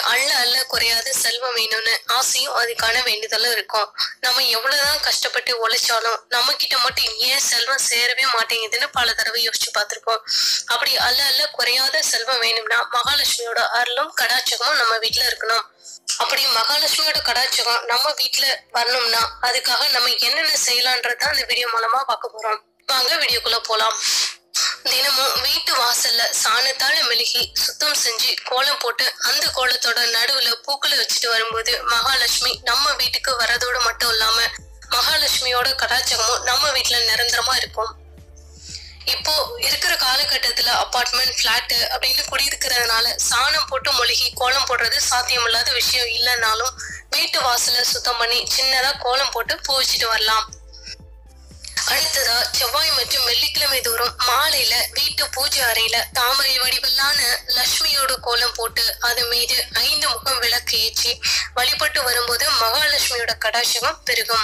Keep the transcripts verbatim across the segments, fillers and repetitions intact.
அள்ள அள்ள குறையாத செல்வம் வேணும்னு ஆசையும் அதுக்கான வேண்டுதலும் இருக்கும். நம்ம எவ்வளவுதான் கஷ்டப்பட்டு உழைச்சாலும் நம்ம கிட்ட மட்டும் ஏன் செல்வம் சேரவே மாட்டேங்குதுன்னு பல தடவை யோசிச்சு பார்த்திருப்போம். அப்படி அள்ள அள்ள குறையாத செல்வம் வேணும்னா மகாலட்சுமியோட அருளும் கடாட்சகமும் நம்ம வீட்டுல இருக்கணும். அப்படி மகாலட்சுமியோட கடாட்சகம் நம்ம வீட்டுல வரணும்னா அதுக்காக நம்ம என்னென்ன செய்யலான்றதான் இந்த வீடியோ மூலமா பார்க்க போறோம். வாங்க வீடியோக்குள்ள போலாம். தினமும் வீட்டு வாசல்ல சாணத்தால மெழுகி சுத்தம் செஞ்சு கோலம் போட்டு அந்த கோலத்தோட நடுவுல பூக்களை வச்சுட்டு வரும்போது மகாலட்சுமி நம்ம வீட்டுக்கு வரதோடு மட்டும் இல்லாம மகாலட்சுமியோட கடாட்சகமும் நம்ம வீட்டுல நிரந்தரமா இருக்கும். இப்போ இருக்கிற காலகட்டத்துல அபார்ட்மெண்ட் பிளாட் அப்படின்னு குடியிருக்கிறதுனால சாணம் போட்டு மொழிகி கோலம் போடுறது சாத்தியமில்லாத விஷயம் இல்லைன்னாலும் வீட்டு வாசல சுத்தம் பண்ணி சின்னதா கோலம் போட்டு பூ வச்சுட்டு வரலாம். அடுத்ததா செவ்வாய் மற்றும் வெள்ளிக்கிழமை தோறும் மாலையில வீட்டு பூஜை அறையில தாமரை வடிவிலான லட்சுமியோட கோலம் போட்டு அது மீது ஐந்து முகம் விளக்கு ஏற்றி வழிபட்டு வரும்போது மகாலட்சுமியோட கடாட்சகம் பெருகும்.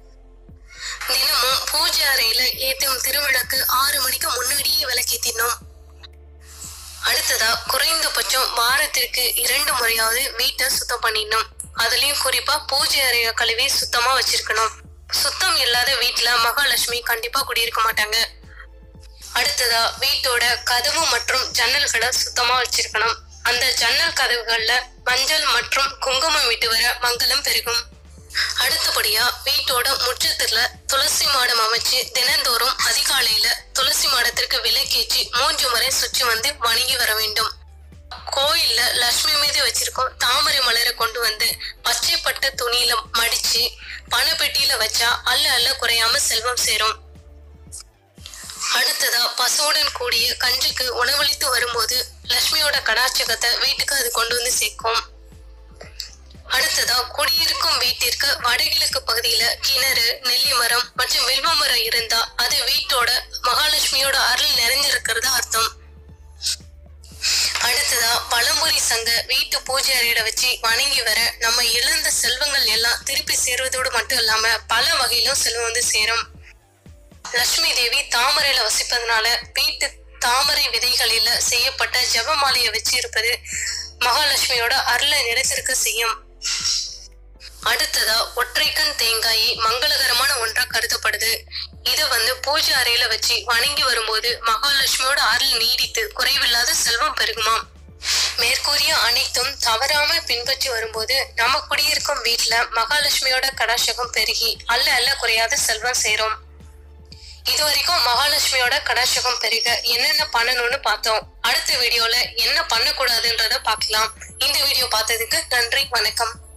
தினமும் பூஜை அறையில ஏற்றும் திருவிளக்கு ஆறு மணிக்கு முன்னாடியே விளக்கேத்தினோம். அடுத்ததா குறைந்தபட்சம் வாரத்திற்கு இரண்டு முறையாவது வீட்டை சுத்தம் பண்ணிடணும். அதுலயும் குறிப்பா பூஜை அறைய கழுவி சுத்தமா வச்சிருக்கணும். சுத்தம் இல்லாத வீட்டுல மகாலட்சுமி கண்டிப்பா குடியிருக்க மாட்டாங்க. அடுத்ததா வீட்டோட கதவு மற்றும் ஜன்னல்களை சுத்தமா வச்சிருக்கணும். அந்த ஜன்னல் கதவுகள்ல மஞ்சள் மற்றும் குங்குமம் விட்டு வர மங்களம் பெருகும். அடுத்தபடியா வீட்டோட முற்றத்துல துளசி மாடம் அமைச்சு தினந்தோறும் அதிகாலையில துளசி மாடத்திற்கு விளக்கேற்றி மூன்று முறை சுற்றி வந்து வணங்கி வர வேண்டும். கோயில்ல லட்சுமி மீது வச்சிருக்கோம் தாமரை மலரை கொண்டு வந்து பச்சைப்பட்ட துணியில மடிச்சு பணப்பெட்டியில வச்சா அள்ள அள்ள குறையாம செல்வம் சேரும். அடுத்ததா பசுவுடன் கூடிய கன்றுக்கு உணவளித்து வரும்போது லட்சுமியோட கடாட்சகத்தை வீட்டுக்கு அது கொண்டு வந்து சேர்க்கும். அடுத்ததா குடியிருக்கும் வீட்டிற்கு வடகிழக்கு பகுதியில கிணறு, நெல்லி மரம் மற்றும் வில்வ மரம் இருந்தா அது வீட்டோட மகாலட்சுமியோட அருள் நிறைஞ்சிருக்கிறதா அர்த்தம். அடுத்ததா வலம்புரி சங்க வீட்டு பூஜை அறையில வச்சு வணங்கி வர நம்ம இழந்த செல்வங்கள் எல்லாம் திருப்பி சேருவதோடு மட்டும் இல்லாம பல வகையிலும் செல்வம் வந்து சேரும். லட்சுமி தேவி தாமரையில வசிப்பதனால வீட்டு தாமரை விதைகளில செய்யப்பட்ட ஜபமாலையை வச்சு இருப்பது மகாலட்சுமியோட அருளை நிலைத்திருக்க செய்யும். அடுத்ததா ஒற்றைக்கண் தேங்காயை மங்களகரமான ஒன்றா கருதப்படுது. இதை வந்து பூஜை அறையில வச்சு வணங்கி வரும்போது மகாலட்சுமியோட அருள் நீடித்து குறைவில்லாத செல்வம் பெருகுமாம். மேற்கூறிய அனைத்தும் தவறாம பின்பற்றி வரும்போது நம்ம குடியிருக்கும் வீட்டுல மகாலட்சுமியோட கடாட்சகம் பெருகி அல்ல அல்ல குறையாத செல்வம் சேரும். இதுவரைக்கும் மகாலட்சுமியோட கடாட்சகம் பெருக என்னென்ன பண்ணணும்னு பார்த்தோம். அடுத்த வீடியோல என்ன பண்ணக்கூடாதுன்றத பார்க்கலாம். இந்த வீடியோ பார்த்ததுக்கு நன்றி, வணக்கம்.